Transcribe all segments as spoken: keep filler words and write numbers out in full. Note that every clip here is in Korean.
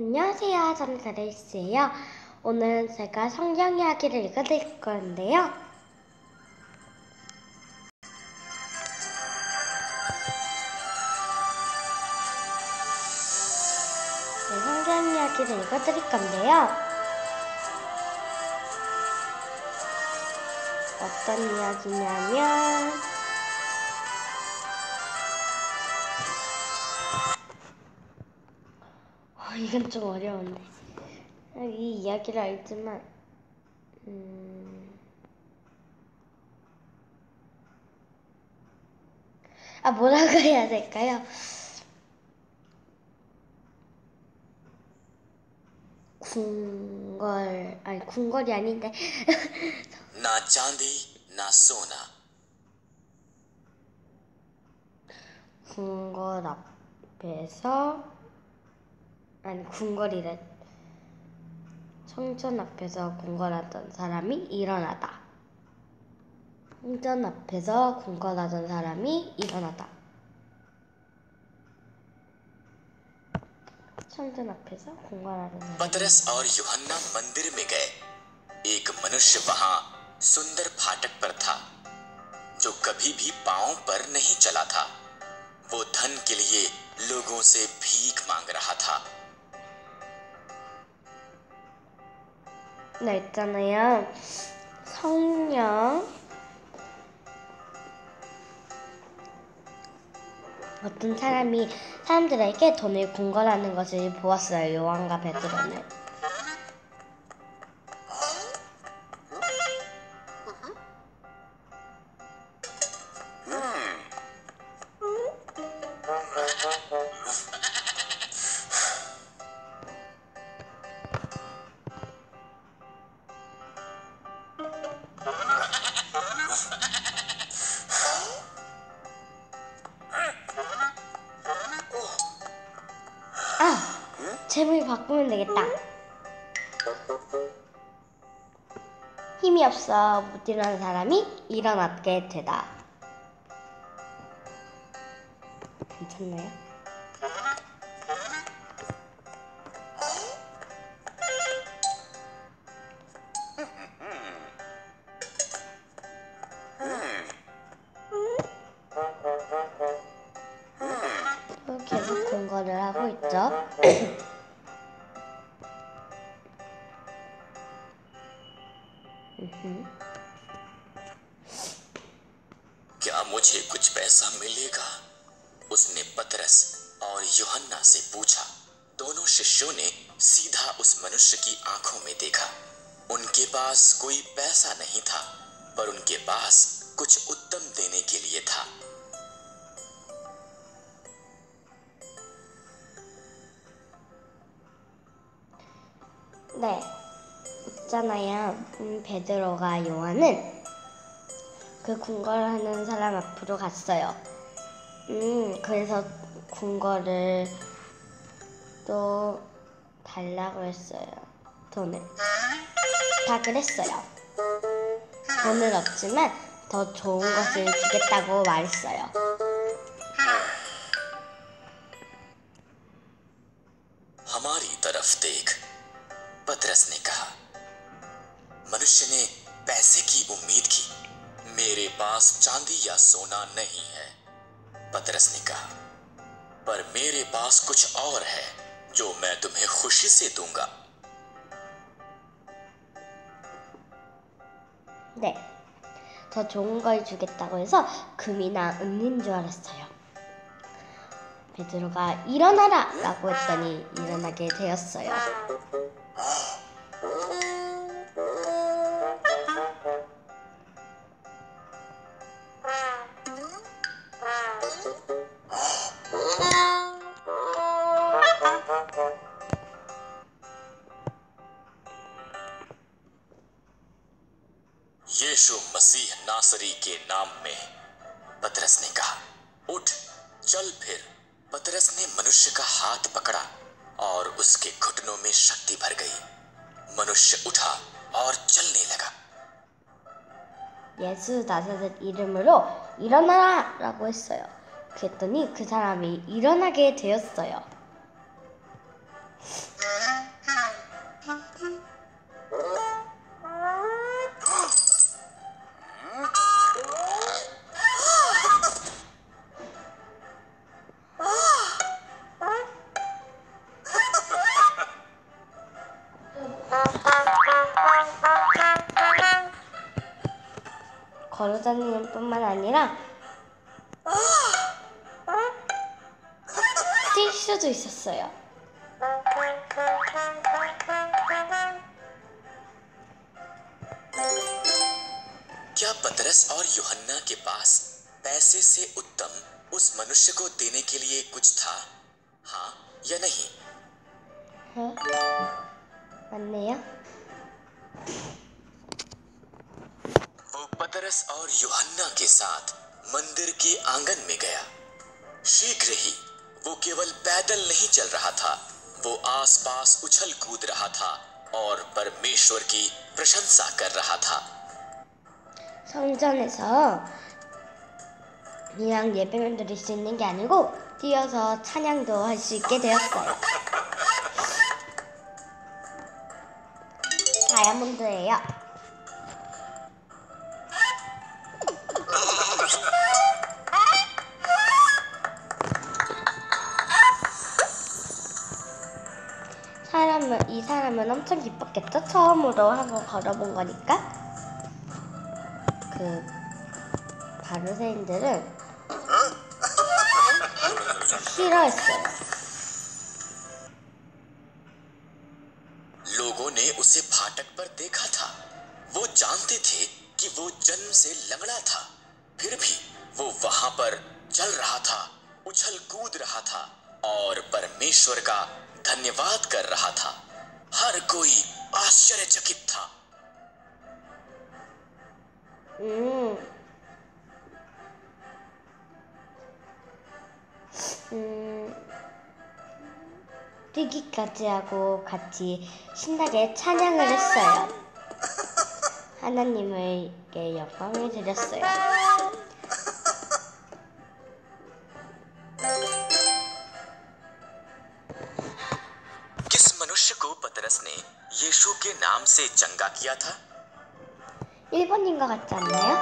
안녕하세요. 저는 그레이스예요. 오늘은 제가 성경 이야기를 읽어드릴 건데요. 네, 성경 이야기를 읽어드릴 건데요. 어떤 이야기냐면 어, 이건 좀 어려운데 이 이야기를 알지만 음... 아 뭐라고 해야 될까요? 궁궐 아니 궁궐이 아닌데 ना चांदी ना सोना 궁궐 앞에서 아니 궁궐이래 성전 앞에서 궁궐하던 사람이 일어나다. 성전 앞에서 궁궐하던 사람이 일어나다. 성전 앞에서 궁궐하던 사람이 पतरस और यूहन्ना मंदिर में गए। एक मनुष्य वहां सुंदर फाटक पर था जो कभी भी पांव पर नहीं चला था। वो धन के लिए लोगों से भीख मांग रहा था। 네, 있잖아요. 성령 어떤 사람이 사람들에게 돈을 궁궐하는 것을 보았어요. 요한과 베드로는. 아! 제목을 바꾸면 되겠다. 힘이 없어 못 일어나는 사람이 일어나게 되다. 괜찮나요? 계속 궁궐을 하고 있죠. क्या मुझे कुछ पैसा मिलेगा? उसने पतरस और यूहन्ना से पूछा। दोनों शिष्यों ने सीधा उस मनुष्य की आंखों में देखा। उनके पास कोई पैसा नहीं था, पर उनके पास कुछ उत्तम देने के लिए था। 네, 있잖아요. 음, 베드로가 요한은 그 궁궐하는 사람 앞으로 갔어요. 음, 그래서 궁궐을 또 달라고 했어요. 돈을. 다 그랬어요. 돈은 없지만 더 좋은 것을 주겠다고 말했어요. हमारी तरफ देख, पतरस ने कहा। मनुष्य ने पैसे की उम्मीद की। मेरे पास चांदी या सोना नहीं है, पतरस ने कहा, पर मेरे पास कुछ और है जो मैं तुम्हें खुशी से दूंगा। 네, 더 좋은 걸 주겠다고 해서 금이나 은인 줄 알았어요. 베드로가 일어나라! 라고 했더니 일어나게 되었어요. यीशु मसीह नासरी के नाम में, पतरस ने कहा, उठ चल फिर। पतरस ने मनुष्य का हाथ पकड़ा और उसके घुटनों में शक्ति भर गई। मनुष्य उठा और चलने लगा। 예수 나사렛 이름으로 일어나라! 라고 했어요. 그랬더니 그 사람이 일어나게 되었어요. 걸어다니는 뿐만 아니라 뛸 수도 있었어요. क्या पतरस और यूहन्ना के पास पैसे से उत्तम उस मनुष्य को देने के लिए कुछ था? हाँ या नहीं? 어? 맞네요. वो पतरस और यूहन्ना के साथ मंदिर के आंगन में गया। शीघ्र ही वो केवल पैदल नहीं चल रहा था, वो आसपास उछल कूद रहा था और परमेश्वर की प्रशंसा कर रहा था। 성전에서 그냥 예배만 드릴 수 있는 게 아니고 뛰어서 찬양도 할 수 있게 되었어요. 다이아몬드예요. 사람은 이 사람은 엄청 기뻤겠죠? 처음으로 한번 걸어본 거니까. 그 바리새인들은 싫어했어요. लोगों ने उसे फाटक पर देखा था। वो जानते थे कि वो जन्म से लंगड़ा था, फिर भी वो वहां पर चल रहा था, उछल कूद रहा था और परमेश्वर का धन्यवाद कर रहा था। हर कोई आश्चर्यचकित था। 음, 음, 뛰기까지 하고 같이 신나게 찬양을 했어요. 하나님에게 영광을 드렸어요. किस मनुष्य को पतरस ने यीशु के नाम से चंगा किया था? 일 번인 것 같지 않나요?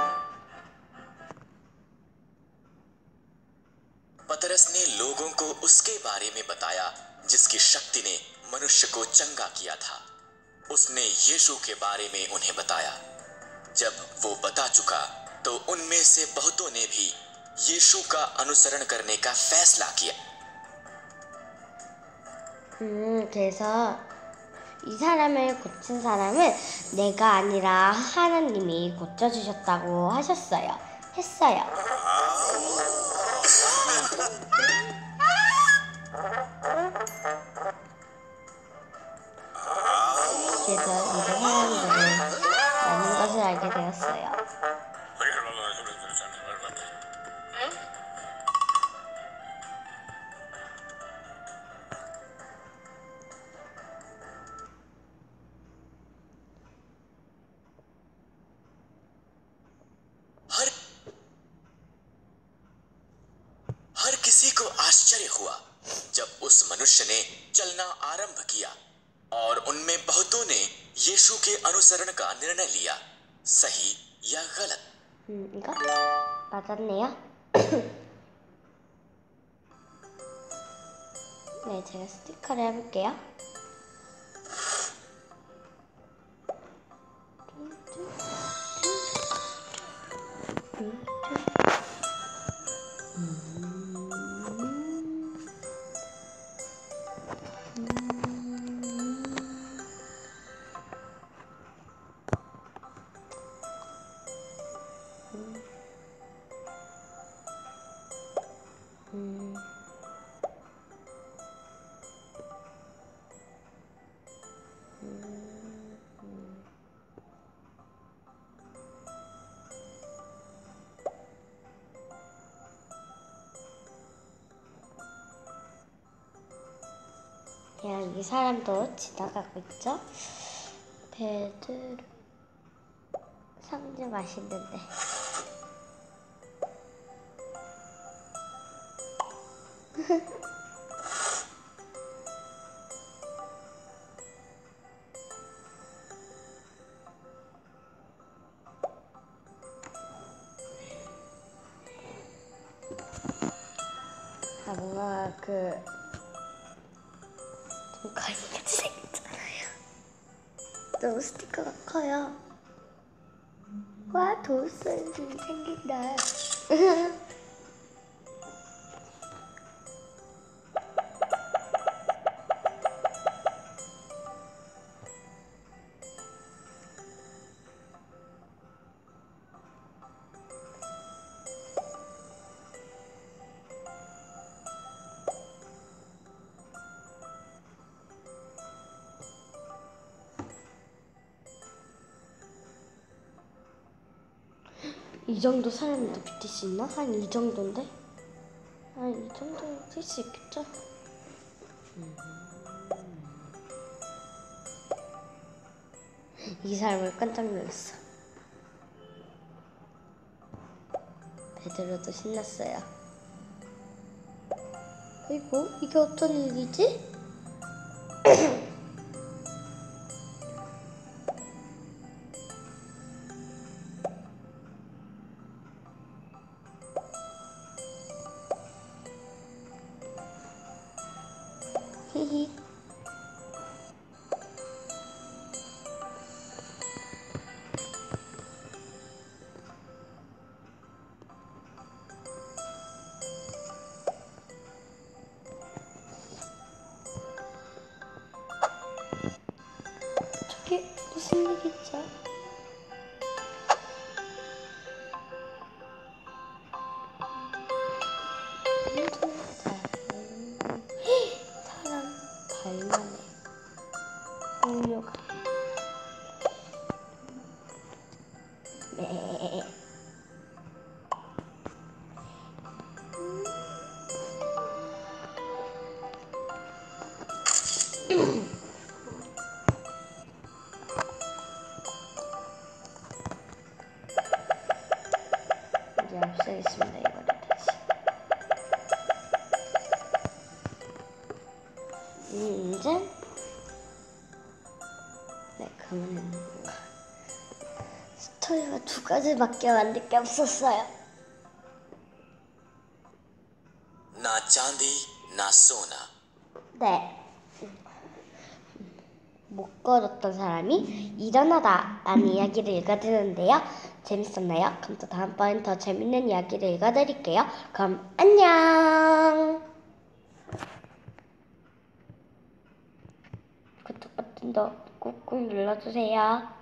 पतरस ने लोगों को उसके बारे में बताया जिसकी शक्ति ने मनुष्य को चंगा किया था। उसने यीशु के बारे में उन्हें बताया। जब वो बता चुका तो उनमें से बहुतों ने भी यीशु का अनुसरण करने का फैसला किया। 음, 그래서 이 사람을 고친 사람은 내가 아니라 하나님이 고쳐주셨다고 하셨어요. 했어요. 그래서 이제 사람들은 많은 것을 알게 되었어요. हर हर किसी को आश्चर्य हुआ जब उस मनुष्य ने चलना आरंभ किया और उनमें बहुतों ने यीशु के अनुसरण का निर्णय लिया, सही या गलत। 음, 이거 맞았네요. 네, 제가 스티커를 해볼게요. 음. 그냥 이 사람도 지나가고 있죠? 베드로 상주 맛있는데. 아, 그, 좀 거인같이 생겼잖아요. 너무 스티커가 커요. 와, 도우슨 생긴다. 이 정도 사람도 비틀 수 있나? 한 이 정도인데? 한 이 정도 쓸 수 있겠죠? 이 사람을 깜짝 놀랐어. 베드로도 신났어요. 아이고, 이게 어떤 일이지? 히히. 저게 무슨 일이죠? 사람 발만해. 공룡아. 네. 이제 없애겠습니다. 이거를 다시. 음, 이제 네, 그러면 스토리가 두 가지밖에 만들 게 없었어요. ना चांदी ना सोना 네. 못 걸었던 사람이 일어나다 라는 이야기를 읽어드렸는데요. 재밌었나요? 그럼 또 다음번엔 더 재밌는 이야기를 읽어드릴게요. 그럼 안녕. 구독 버튼도 꾹꾹 눌러주세요.